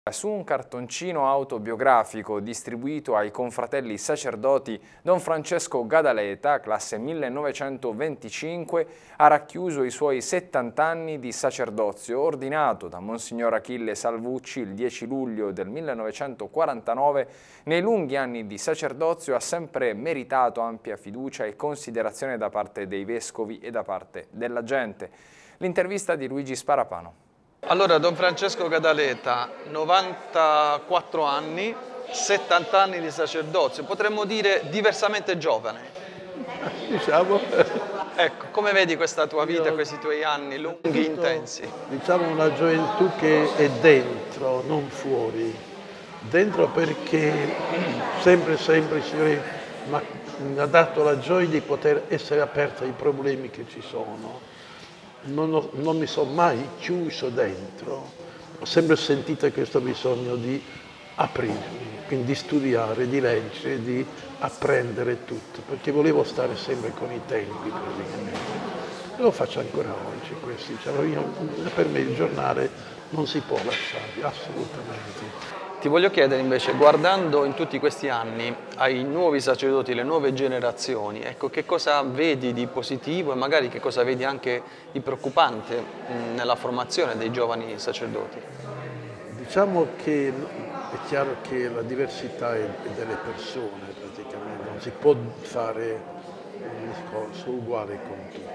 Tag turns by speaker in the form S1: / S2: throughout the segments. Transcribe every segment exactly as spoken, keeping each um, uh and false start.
S1: Su un cartoncino autobiografico distribuito ai confratelli sacerdoti, Don Francesco Gadaleta, classe millenovecentoventicinque, ha racchiuso i suoi settanta anni di sacerdozio, ordinato da Monsignor Achille Salvucci il dieci luglio del millenovecentoquarantanove. Nei lunghi anni di sacerdozio ha sempre meritato ampia fiducia e considerazione da parte dei vescovi e da parte della gente. L'intervista di Luigi Sparapano.
S2: Allora, Don Francesco Gadaleta, novantaquattro anni, settanta anni di sacerdozio, potremmo dire diversamente giovane.
S3: Diciamo.
S2: Ecco, come vedi questa tua vita, questi tuoi anni lunghi, intensi?
S3: Diciamo una gioventù che è dentro, non fuori. Dentro perché sempre, sempre il Signore mi ha dato la gioia di poter essere aperto ai problemi che ci sono. Non, ho, non mi sono mai chiuso dentro, ho sempre sentito questo bisogno di aprirmi, quindi di studiare, di leggere, di apprendere tutto, perché volevo stare sempre con i tempi praticamente. E lo faccio ancora oggi questo, diciamo, io, per me il giornale non si può lasciare, assolutamente.
S2: Ti voglio chiedere invece, guardando in tutti questi anni ai nuovi sacerdoti, le nuove generazioni, ecco, che cosa vedi di positivo e magari che cosa vedi anche di preoccupante nella formazione dei giovani sacerdoti?
S3: Diciamo che è chiaro che la diversità è delle persone praticamente, non si può fare un discorso uguale con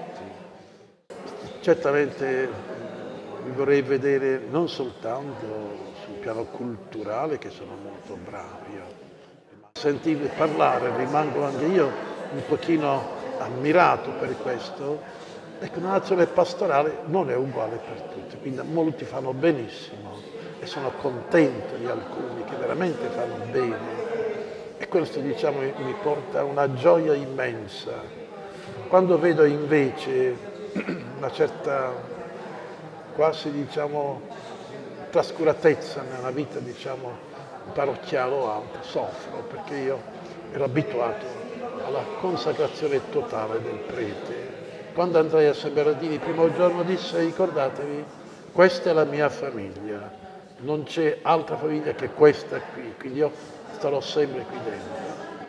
S3: tutti. Certamente vorrei vedere non soltanto sul piano culturale, che sono molto bravi, ma sentire parlare, rimango anche io un pochino ammirato per questo. Ecco, una nazione pastorale non è uguale per tutti, quindi molti fanno benissimo e sono contento di alcuni che veramente fanno bene, e questo, diciamo, mi porta a una gioia immensa. Quando vedo invece una certa quasi, diciamo, trascuratezza nella vita, diciamo, parrocchiale o altro, soffro, perché io ero abituato alla consacrazione totale del prete. Quando andrai a San Bernardino il primo giorno disse: ricordatevi, questa è la mia famiglia, non c'è altra famiglia che questa qui, quindi io starò sempre qui dentro.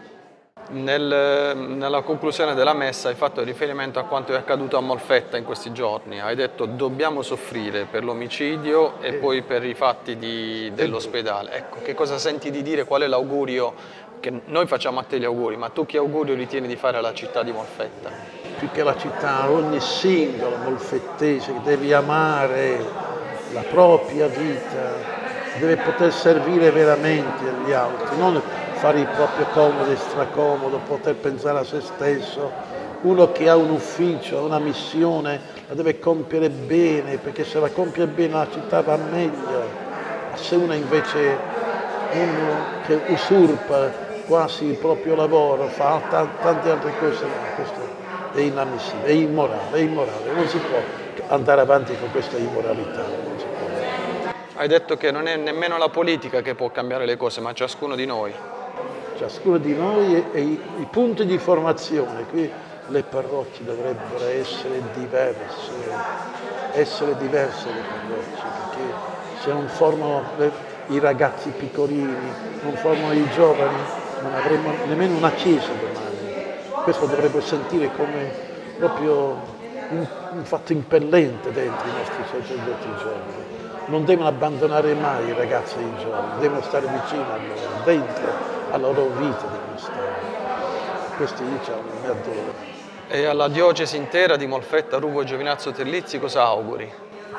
S2: Nel, nella conclusione della messa hai fatto riferimento a quanto è accaduto a Molfetta in questi giorni. Hai detto dobbiamo soffrire per l'omicidio e eh. poi per i fatti dell'ospedale. Ecco, che cosa senti di dire? Qual è l'augurio? Che noi facciamo a te gli auguri, ma tu che augurio ritieni di fare alla città di Molfetta?
S3: Più che la città, ogni singolo molfettese che deve amare la propria vita, deve poter servire veramente agli altri, non fare il proprio comodo e stracomodo, poter pensare a se stesso. Uno che ha un ufficio, una missione, la deve compiere bene, perché se la compie bene la città va meglio. Se uno invece, uno che usurpa quasi il proprio lavoro, fa tante altre cose, questo è inammissibile, è immorale, è immorale, non si può andare avanti con questa immoralità. Non si può.
S2: Hai detto che non è nemmeno la politica che può cambiare le cose, ma ciascuno di noi.
S3: Ciascuno di noi e, e i, i punti di formazione. Qui le parrocchie dovrebbero essere diverse, essere diverse le parrocchie, perché se non formano le, i ragazzi piccolini, non formano i giovani, non avremo nemmeno una chiesa domani. Questo dovrebbe sentire come proprio un, un fatto impellente dentro i nostri sacerdoti giovani. Non devono abbandonare mai i ragazzi e i giovani, devono stare vicino a loro, dentro alla loro vita devono stare. Questo, diciamo, mi adoro.
S2: E alla diocesi intera di Molfetta, Ruvo e Giovinazzo Terlizzi cosa auguri?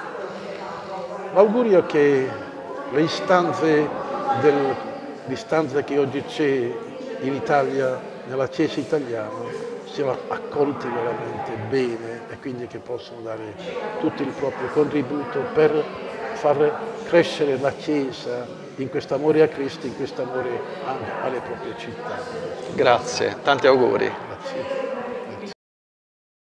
S3: L'augurio che le istanze, del, l'istanza che oggi c'è in Italia, nella Chiesa italiana, siano accolte veramente bene e quindi che possano dare tutto il proprio contributo per far crescere la Chiesa in questo amore a Cristo, in questo amore alle proprie città.
S2: Grazie, tanti auguri.
S3: Grazie.